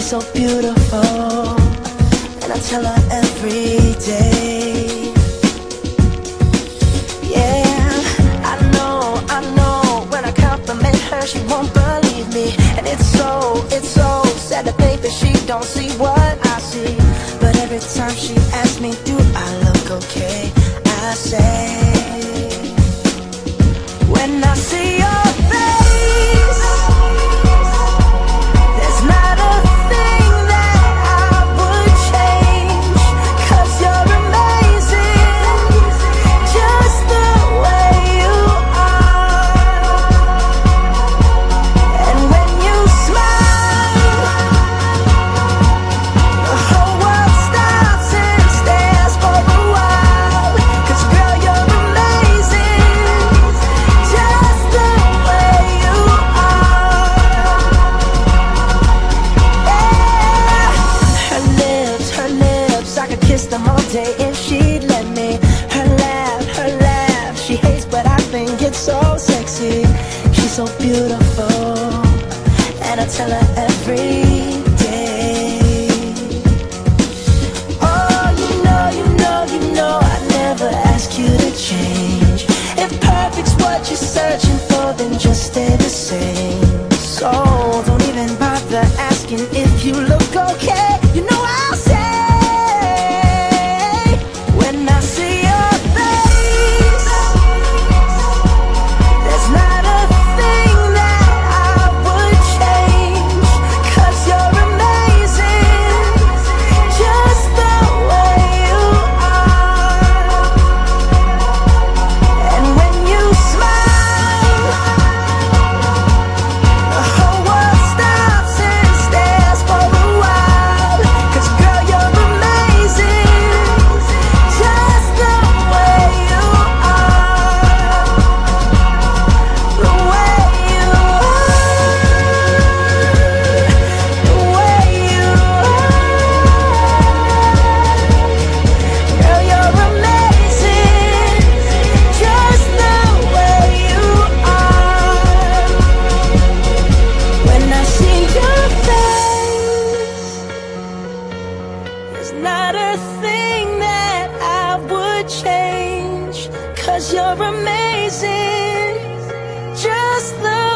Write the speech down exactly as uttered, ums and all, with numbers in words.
so beautiful, and I tell her every day. Yeah, I know, I know, when I compliment her she won't believe me. And it's so, it's so sad to think that she don't see what I see. But every time she asks me, do I look okay, I say, when I see your face, there's not a thing that I would change, 'cause you're amazing, just the way you are. And when you smile, the whole world stops and stares for a while, 'cause girl, you're amazing, just the way you are. Yeah. Her lips, her lips, I could kiss them all day if she'd let me. Her laugh, her laugh, she hates but I think it's so sexy. She's so beautiful, and I tell her every day. Oh, you know, you know, you know I never ask you to change. If perfect's what you're searching for, then just stay the same. So don't even bother asking if you look okay. You know I'll say, when I see your face, there's not a thing that I would change, 'cause you're amazing, just the way you are. And when you smile, the whole world stops and stares for a while, 'cause girl, you're amazing, just the way you are. The way you are, the way you are. Girl, you're amazing, just the way you are. When I see your face, there's not a thing that I would change, 'cause you're amazing, just the